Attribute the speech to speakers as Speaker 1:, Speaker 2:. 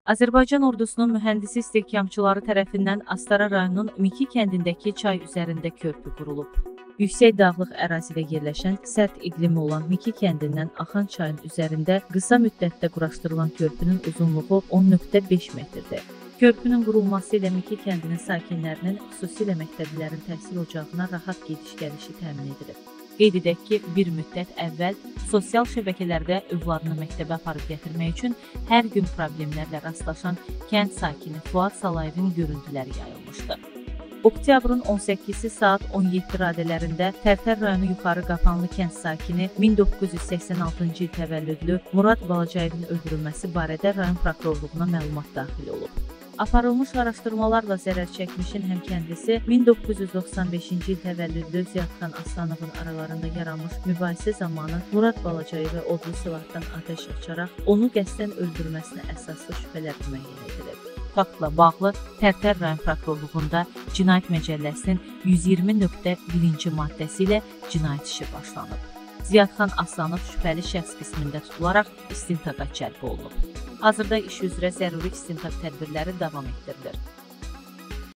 Speaker 1: Azərbaycan ordusunun mühəndisi istehkamçıları tərəfindən Astara rayonunun Miki kəndindəki çay üzərində körpü qurulub. Yüksək dağlıq ərazidə yerləşən, sərt iqlimi olan Miki kəndindən axan çayın üzərində qısa müddətdə quraşdırılan körpünün uzunluğu 10,5 metrdir. Körpünün qurulması ilə Miki kəndinin sakinlərinin, xüsusilə məktəblilərin təhsil ocağına rahat gediş-gəlişi təmin edilib. Qeyd edək ki, bir müddət əvvəl sosial şəbəkələrdə övladını məktəbə aparıb gətirmək üçün hər gün problemlərlə rastlaşan kənd sakini Fuad Salayevin görüntüləri yayılmışdı. Oktyabrın 18-si saat 17 radələrində Tərtər rayonu Yuxarı Qapanlı kənd sakini 1986-cı il təvəllüdlü Murad Balacayevin öldürülməsi barədə rayon prokurorluğuna məlumat daxil olub. Aparılmış araşdırmalarla zərər çəkmişin həmkəndlisi 1995-ci il təvəllüdlü Ziyadxan Aslanovun aralarında yaranmış mübahisə zamanı Murad Balacayevə odlu silahdan atəş açaraq onu qəsdən öldürməsinə əsaslı şübhələr müəyyən edilib. Faktla bağlı Tərtər rayon prokurorluğunda Cinayət Məcəlləsinin 120.1-ci maddəsi ilə cinayət işi başlanıb. Ziyadxan Aslanov şübhəli şəxs qismində tutularaq istintaqa cəlb olunub. Hazırda iş üzrə zəruri istintaq tədbirləri davam etdirilir.